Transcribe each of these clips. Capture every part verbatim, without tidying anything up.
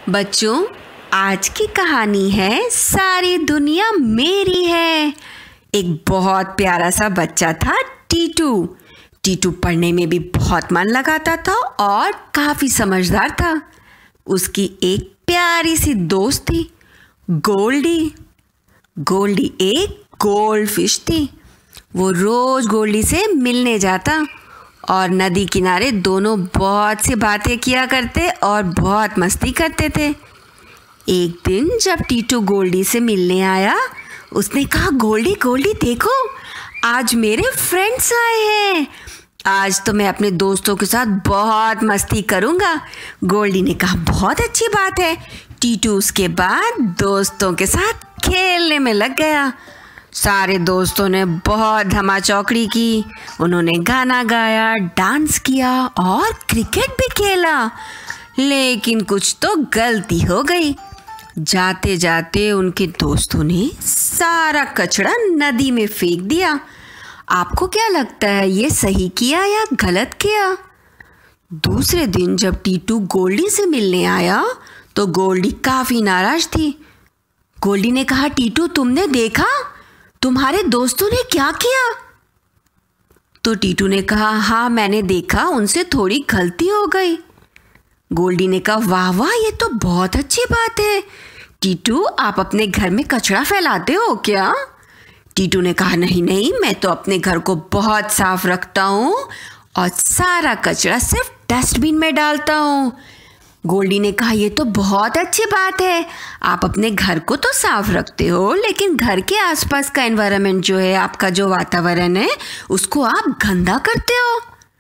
बच्चों, आज की कहानी है सारी दुनिया मेरी है। एक बहुत प्यारा सा बच्चा था टीटू। टीटू पढ़ने में भी बहुत मन लगाता था और काफी समझदार था। उसकी एक प्यारी सी दोस्त थी, गोल्डी। गोल्डी एक गोल्ड फिश थी। वो रोज गोल्डी से मिलने जाता और नदी किनारे दोनों बहुत सी बातें किया करते और बहुत मस्ती करते थे। एक दिन जब टीटू गोल्डी से मिलने आया, उसने कहा, गोल्डी गोल्डी देखो, आज मेरे फ्रेंड्स आए हैं। आज तो मैं अपने दोस्तों के साथ बहुत मस्ती करूँगा। गोल्डी ने कहा, बहुत अच्छी बात है। टीटू उसके बाद दोस्तों के साथ खेलने में लग गया। सारे दोस्तों ने बहुत धमाचौकड़ी की। उन्होंने गाना गाया, डांस किया और क्रिकेट भी खेला। लेकिन कुछ तो गलती हो गई। जाते जाते उनके दोस्तों ने सारा कचरा नदी में फेंक दिया। आपको क्या लगता है, ये सही किया या गलत किया? दूसरे दिन जब टीटू गोल्डी से मिलने आया तो गोल्डी काफी नाराज थी। गोल्डी ने कहा, टीटू तुमने देखा तुम्हारे दोस्तों ने क्या किया? तो टीटू ने कहा, हाँ मैंने देखा, उनसे थोड़ी गलती हो गई। गोल्डी ने कहा, वाह वाह, ये तो बहुत अच्छी बात है। टीटू, आप अपने घर में कचरा फैलाते हो क्या? टीटू ने कहा, नहीं नहीं, मैं तो अपने घर को बहुत साफ रखता हूँ और सारा कचरा सिर्फ डस्टबिन में डालता हूँ। गोल्डी ने कहा, ये तो बहुत अच्छी बात है। आप अपने घर को तो साफ रखते हो, लेकिन घर के आसपास का एनवायरनमेंट जो है, आपका जो वातावरण है, उसको आप गंदा करते हो।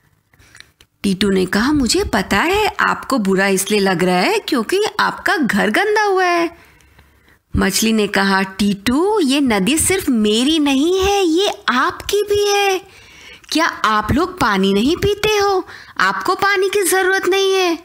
टीटू ने कहा, मुझे पता है आपको बुरा इसलिए लग रहा है क्योंकि आपका घर गंदा हुआ है। मछली ने कहा, टीटू, ये नदी सिर्फ मेरी नहीं है, ये आपकी भी है। क्या आप लोग पानी नहीं पीते हो? आपको पानी की जरूरत नहीं है।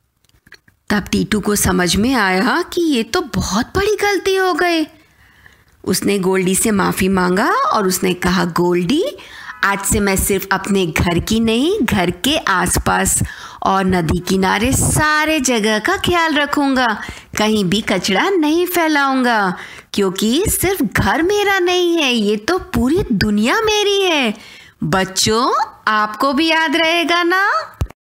तब टीटू को समझ में आया कि ये तो बहुत बड़ी गलती हो गई। उसने गोल्डी से माफ़ी मांगा और उसने कहा, गोल्डी, आज से मैं सिर्फ अपने घर की नहीं, घर के आसपास और नदी किनारे सारे जगह का ख्याल रखूँगा। कहीं भी कचरा नहीं फैलाऊँगा, क्योंकि सिर्फ घर मेरा नहीं है, ये तो पूरी दुनिया मेरी है। बच्चों, आपको भी याद रहेगा ना?